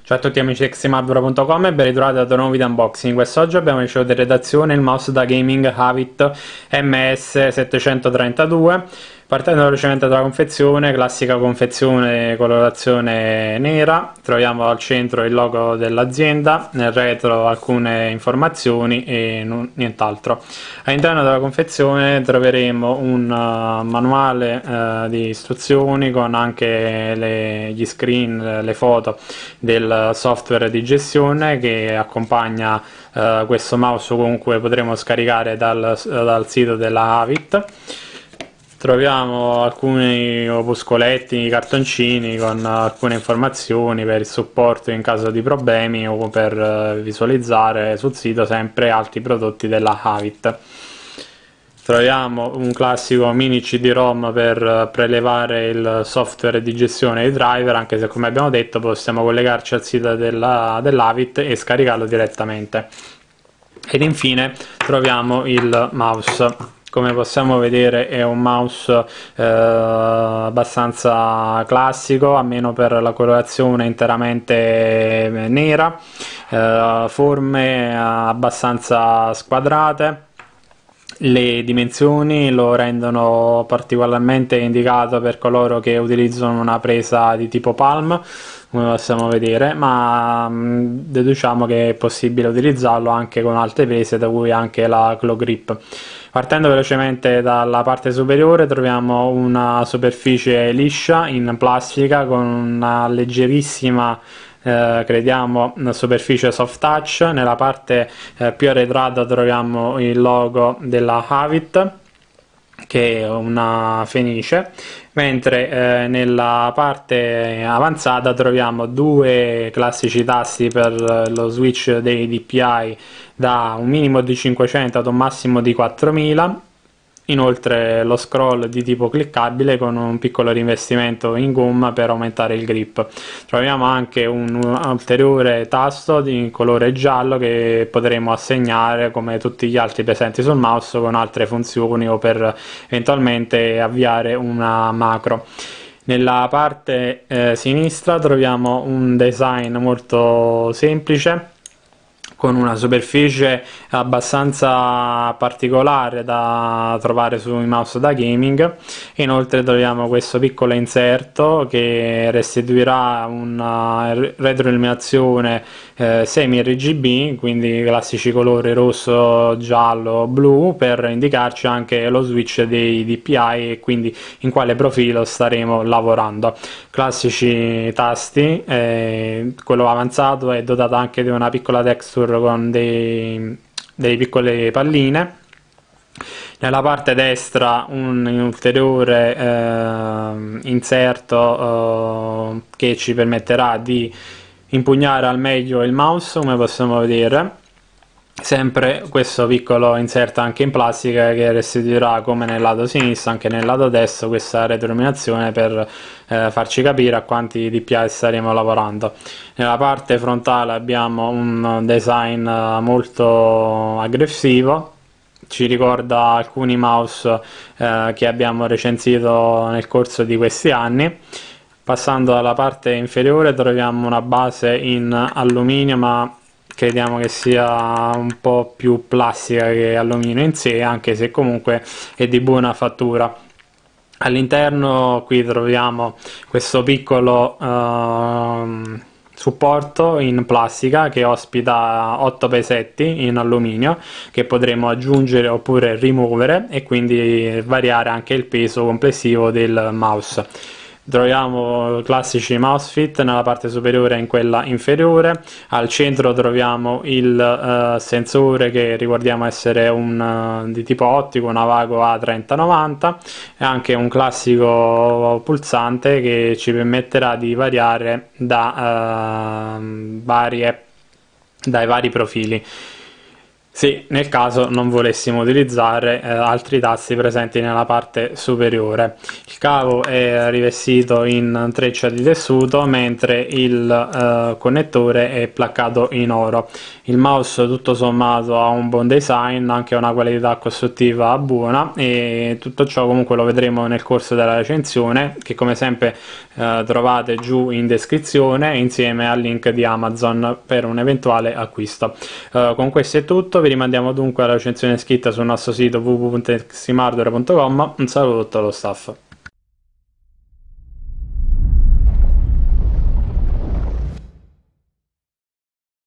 Ciao a tutti amici di xmardura.com e ben ritrovati ad un nuovo video unboxing. Quest'oggi abbiamo ricevuto in redazione il mouse da gaming Havit MS732. Partendo velocemente dalla confezione, classica confezione colorazione nera, troviamo al centro il logo dell'azienda, nel retro alcune informazioni e nient'altro. All'interno della confezione troveremo un manuale di istruzioni con anche gli screen, le foto del software di gestione che accompagna questo mouse. Comunque potremo scaricare dal sito della Havit. Troviamo alcuni opuscoletti, cartoncini con alcune informazioni per il supporto in caso di problemi o per visualizzare sul sito sempre altri prodotti della Havit. Troviamo un classico mini CD-ROM per prelevare il software di gestione dei driver, anche se come abbiamo detto possiamo collegarci al sito dell'Havit e scaricarlo direttamente. Ed infine troviamo il mouse. Come possiamo vedere è un mouse abbastanza classico, almeno per la colorazione interamente nera, forme abbastanza squadrate. Le dimensioni lo rendono particolarmente indicato per coloro che utilizzano una presa di tipo palm, come possiamo vedere, ma deduciamo che è possibile utilizzarlo anche con altre prese, da cui anche la claw grip. Partendo velocemente dalla parte superiore troviamo una superficie liscia in plastica con una leggerissima crediamo una superficie soft touch. Nella parte più arretrata troviamo il logo della Havit, che è una fenice, mentre nella parte avanzata troviamo due classici tasti per lo switch dei DPI da un minimo di 500 ad un massimo di 4000. Inoltre lo scroll di tipo cliccabile con un piccolo rivestimento in gomma per aumentare il grip. Troviamo anche un ulteriore tasto di colore giallo che potremo assegnare come tutti gli altri presenti sul mouse con altre funzioni o per eventualmente avviare una macro. Nella parte sinistra troviamo un design molto semplice, con una superficie abbastanza particolare da trovare sui mouse da gaming. Inoltre troviamo questo piccolo inserto che restituirà una retroilluminazione semi RGB, quindi i classici colori rosso, giallo, blu, per indicarci anche lo switch dei DPI e quindi in quale profilo staremo lavorando. Classici tasti, quello avanzato è dotato anche di una piccola texture con delle piccole palline. Nella parte destra un ulteriore inserto che ci permetterà di impugnare al meglio il mouse, come possiamo vedere. Sempre questo piccolo inserto anche in plastica che restituirà, come nel lato sinistro anche nel lato destro, questa retroilluminazione per farci capire a quanti DPI staremo lavorando. Nella parte frontale abbiamo un design molto aggressivo, ci ricorda alcuni mouse che abbiamo recensito nel corso di questi anni. Passando alla parte inferiore troviamo una base in alluminio, ma crediamo che sia un po' più plastica che alluminio in sé, anche se comunque è di buona fattura. All'interno qui troviamo questo piccolo supporto in plastica che ospita 8 pesetti in alluminio che potremo aggiungere oppure rimuovere e quindi variare anche il peso complessivo del mouse. Troviamo classici mouse fit nella parte superiore e in quella inferiore. Al centro troviamo il sensore che ricordiamo essere di tipo ottico, una Vago A3090, e anche un classico pulsante che ci permetterà di variare dai vari profili. Sì, nel caso non volessimo utilizzare altri tasti presenti nella parte superiore. Il cavo è rivestito in treccia di tessuto, mentre il connettore è placcato in oro. Il mouse tutto sommato ha un buon design, anche una qualità costruttiva buona, e tutto ciò comunque lo vedremo nel corso della recensione, che come sempre trovate giù in descrizione insieme al link di Amazon per un eventuale acquisto. Con questo è tutto, vi rimandiamo dunque alla recensione scritta sul nostro sito www.extremehardware.com. Un saluto a tutto lo staff.